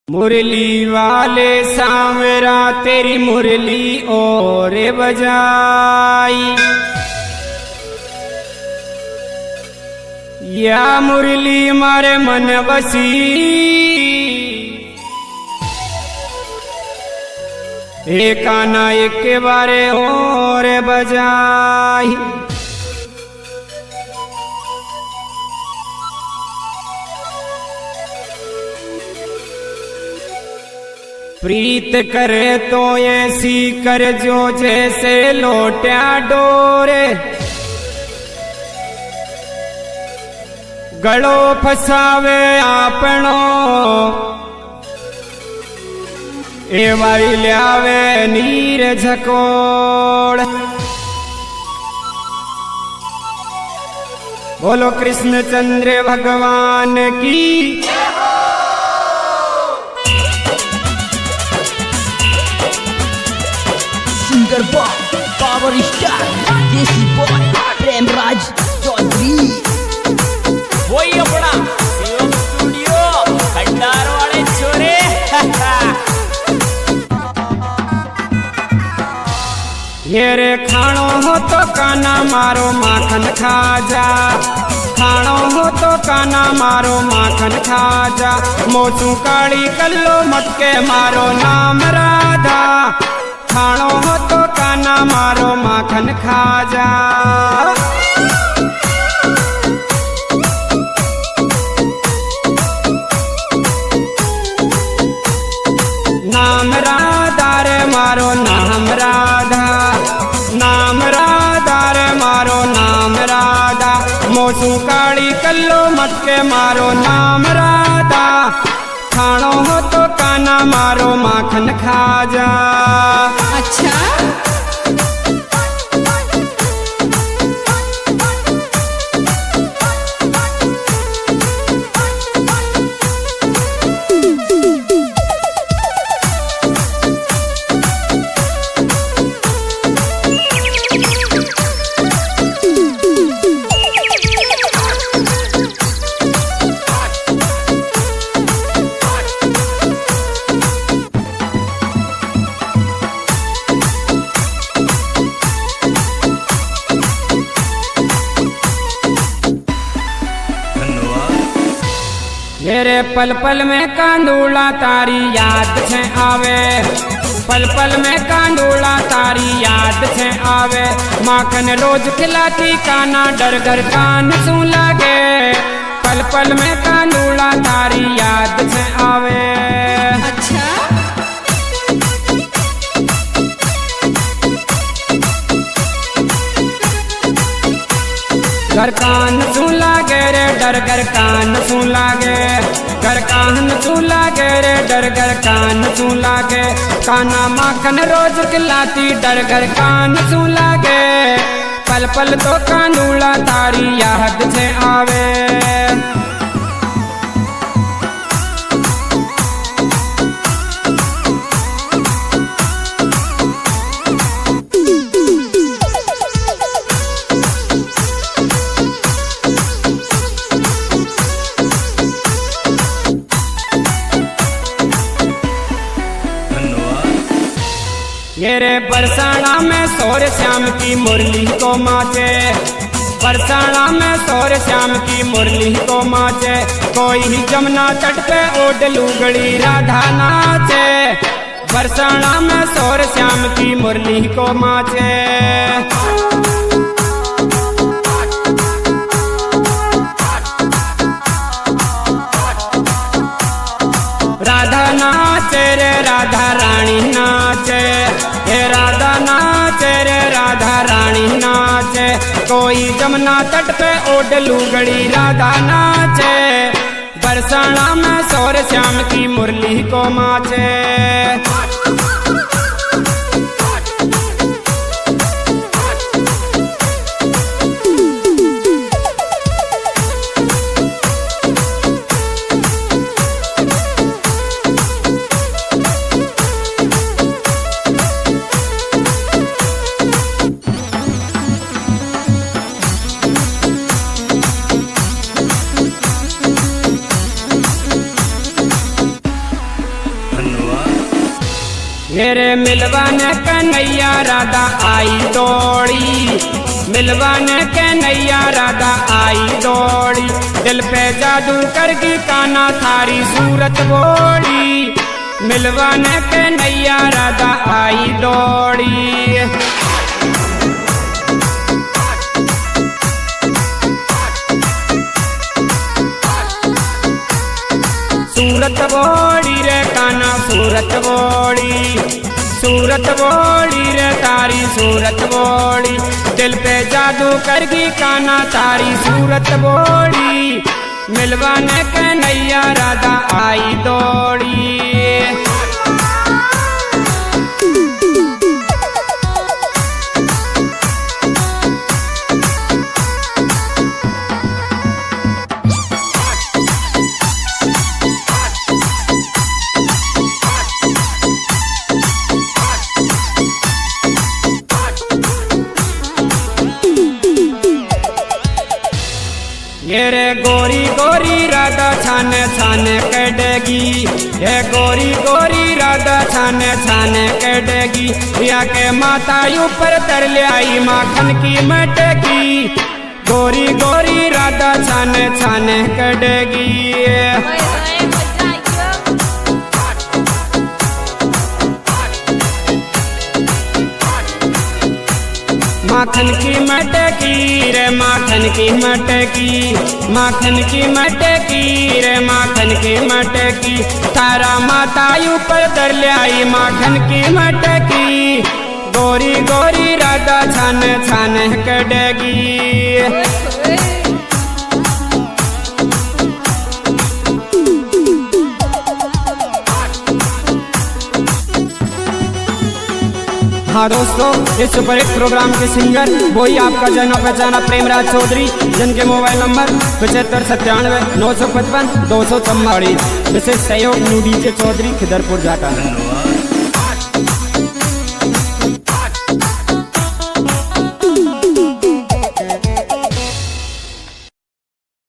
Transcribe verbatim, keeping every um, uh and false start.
मुरली वाले सांवरा तेरी मुरली और बजाई, या मुरली मारे मन बसी, एक आना एक के बारे और बजाई। प्रीत करे तो ऐसी कर जो जैसे लोट्या डोरे, गलो फसावे आपनो ए वारी ल्यावे नीर झकोड़। बोलो कृष्णचंद्र भगवान की। Singer boy power star desi boy Premraj Chaudhary, वही अपना शिवम स्टूडियो भंडार वाले छोरे। ये रे खाणो हो तो काना मारो माखन खा जा, खाणो हो तो काना मारो माखन खा जा, मोचू काली कल्लो मटके मारो नाम राधा, खाणो हो तो काना मारो माखन खा जा। नाम राधा रे मारो नाम राधा, नाम राधा रे मारो नाम राधा, मोसू काली कल्लो मटके मारो नाम राधा, खाणो हो तो काना मारो माखन खा जा। अच्छा मेरे पल पल में कांदूला तारी याद छे आवे, पल पल में कांदूला तारी याद छे आवे, माखन रोज खिलाती काना डर घर कान सू लागे, पल पल में कांदूला तारी याद छे आवे। अच्छा घर कान सू लागे रे डर घर कान सू लागे, घर कान सू लागे रे डर घर कान सू लागे, काना माखन रोज खिलाती डर घर कान सू लागे, पल पल तो कांदूला तारी याद छे आवे। ये रे बरसाना में सोर श्याम की मुरली को माचे, बरसाना में सोर श्याम की मुरली को माचे, कोई जमुना तट पे ओढ़ लुगड़ी राधा नाचे, बरसाना में सोर श्याम की मुरली को माचे। राधा नाचे रे राधा रानी नाचे, हे राधा नाचे रे राधा रानी नाचे, कोई जमुना तट पे ओढ़ लुगड़ी राधा नाचे, बरसाना में सोर श्याम की मुरली को माचे। मेरे मिलवान कन्हैया राधा आई दौड़ी, मिलवान कन्हैया राधा आई दौड़ी, दिल पे जादू करगी काना थारी सूरत बोड़ी, मिलवान कन्हैया राधा आई दौड़ी। सूरत बोड़ी रे काना सूरत बोड़ी, सूरत बोड़ी रे तारी सूरत बोड़ी, दिल पे जादू करगी काना तारी सूरत बोड़ी, मिलवान कन्हैया राधा आई दौड़ी। ये रे गोरी गोरी राधा छान छान कटेगी, ये गोरी गोरी राधा छान छान कटेगी, या के माता ऊपर तर ले आई माखन की मटकी, गोरी गोरी राधा छान छान कटेगी। माखन की मटकी रे माखन की मटकी, माखन की मटकी रे माखन की मटकी, तारा माता ऊपर दर ले आई माखन की मटकी, गोरी गोरी राधा छान छान कटेगी। हाँ दोस्तों, इस सुपर हिट प्रोग्राम के सिंगर वही आपका जाना पहचाना प्रेमराज चौधरी, जिनके मोबाइल नंबर पचहत्तर सत्तानवे नौ सौ पचपन दो सौ चौवालीस, विशेष सहयोग न्यू डीजे चौधरी खिदरपुर जाटा।